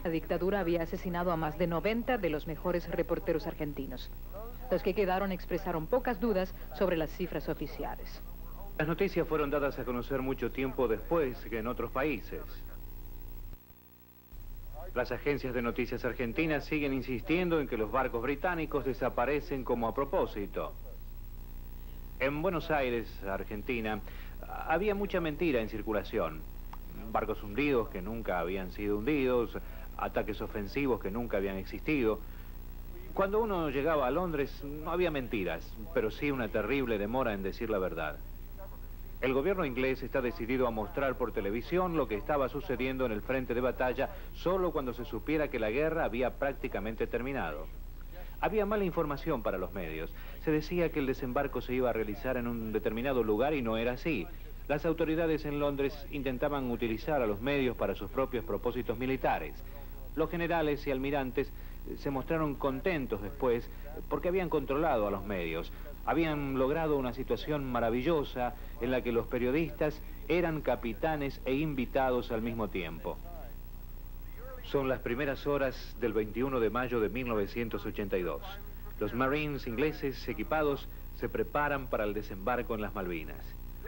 la dictadura había asesinado a más de 90 de los mejores reporteros argentinos. Los que quedaron expresaron pocas dudas sobre las cifras oficiales. Las noticias fueron dadas a conocer mucho tiempo después que en otros países. Las agencias de noticias argentinas siguen insistiendo en que los barcos británicos desaparecen como a propósito. En Buenos Aires, Argentina, había mucha mentira en circulación. Barcos hundidos que nunca habían sido hundidos, ataques ofensivos que nunca habían existido. Cuando uno llegaba a Londres no había mentiras, pero sí una terrible demora en decir la verdad. El gobierno inglés está decidido a mostrar por televisión lo que estaba sucediendo en el frente de batalla solo cuando se supiera que la guerra había prácticamente terminado. Había mala información para los medios. Se decía que el desembarco se iba a realizar en un determinado lugar y no era así. Las autoridades en Londres intentaban utilizar a los medios para sus propios propósitos militares. Los generales y almirantes se mostraron contentos después porque habían controlado a los medios. Habían logrado una situación maravillosa en la que los periodistas eran capitanes e invitados al mismo tiempo. Son las primeras horas del 21 de mayo de 1982. Los Marines ingleses equipados se preparan para el desembarco en las Malvinas.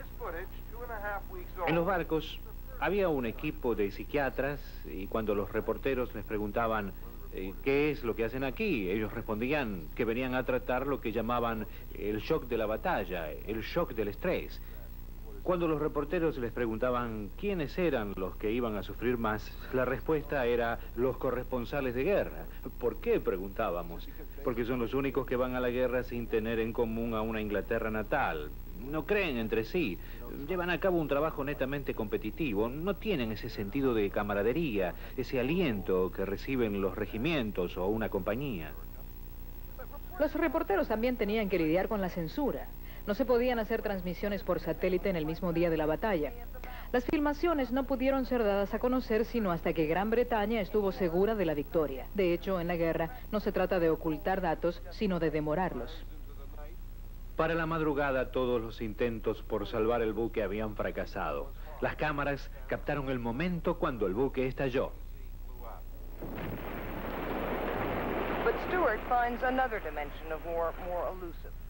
En los barcos había un equipo de psiquiatras y cuando los reporteros les preguntaban ¿qué es lo que hacen aquí?, ellos respondían que venían a tratar lo que llamaban el shock de la batalla, el shock del estrés. Cuando los reporteros les preguntaban quiénes eran los que iban a sufrir más, la respuesta era los corresponsales de guerra. ¿Por qué?, preguntábamos. Porque son los únicos que van a la guerra sin tener en común a una Inglaterra natal. No creen entre sí, llevan a cabo un trabajo netamente competitivo, no tienen ese sentido de camaradería, ese aliento que reciben los regimientos o una compañía. Los reporteros también tenían que lidiar con la censura. No se podían hacer transmisiones por satélite en el mismo día de la batalla. Las filmaciones no pudieron ser dadas a conocer sino hasta que Gran Bretaña estuvo segura de la victoria. De hecho, en la guerra no se trata de ocultar datos, sino de demorarlos. Para la madrugada todos los intentos por salvar el buque habían fracasado. Las cámaras captaron el momento cuando el buque estalló. But Stuart finds another dimension of war more elusive.